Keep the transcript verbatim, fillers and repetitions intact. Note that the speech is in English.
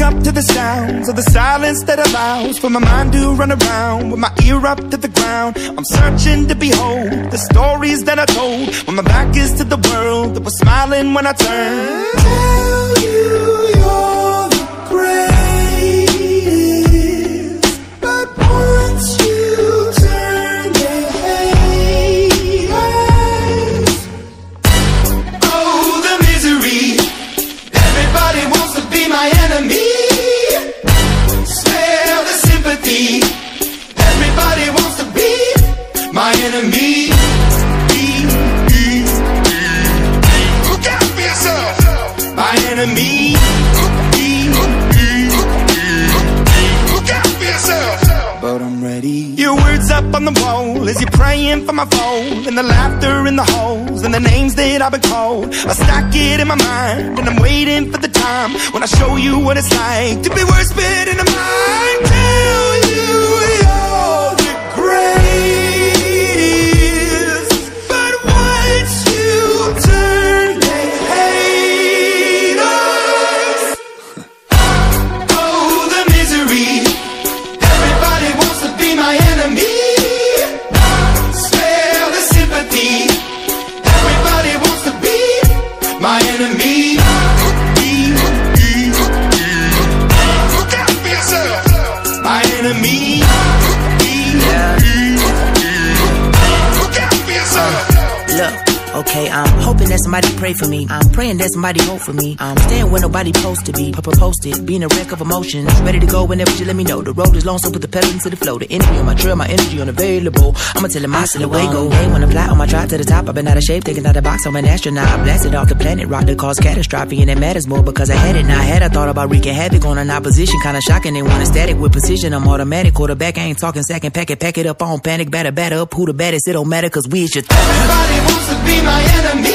up to the sounds of the silence that allows for my mind to run around with my ear up to the ground. I'm searching to behold the stories that I told when my back is to the world that was smiling when I turned. Tell you you're the greatest, but once you turn they hate us. Oh, the misery. Everybody wants to be my enemy. Smell the sympathy. Everybody wants to be my enemy. Look out for yourself. My enemy. Look out for yourself. But I'm ready. Your words up on the wall as you're praying for my phone, and the laughter in the holes and the names that I've been called. I stack it in my mind and I'm waiting for the time when I show you what it's like to be worse fit in the mind. Tell you you're the greatest, but once you turn they hate us. Oh, the misery. Everybody wants to be my enemy. Smell the sympathy. Everybody wants to be my enemy. Look out for yourself. My enemy. Look out for yourself. Look, okay, I'm hoping that somebody pray for me. I'm praying that somebody hope for me. I'm staying where nobody supposed to be. Posted, being a wreck of emotions. Ready to go whenever you let me know. The road is long, so put the pedal into the flow. The energy on my trail, my energy unavailable. I'ma tell him I still away go. Hey, when I fly on my drive to the top, I've been out of shape, taking out the box. I'm an astronaut. I blasted off the planet, rock that caused catastrophe, and it matters more because I had it. Now I had I thought about wreaking havoc on an opposition, kinda shocking. They want a static with precision. I'm automatic, quarterback. I ain't talking second, pack it, pack it up on panic, batter, batter up. Who the baddest? It don't matter, cause we is your. Everybody wants to be my enemy.